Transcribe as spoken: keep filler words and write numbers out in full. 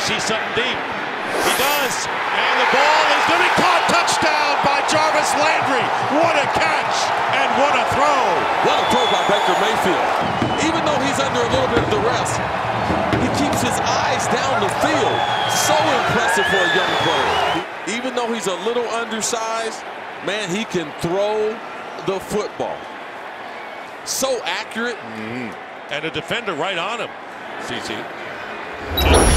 see something deep. He does. And the ball is going to be caught. Touchdown by Jarvis Landry. What a catch and what a throw. What a throw by Baker Mayfield. Even though he's under a little bit of duress, he keeps his eyes down the field. So impressive for a young player. Even though he's a little undersized, man, he can throw the football. So accurate. Mm-hmm. And a defender right on him, C C.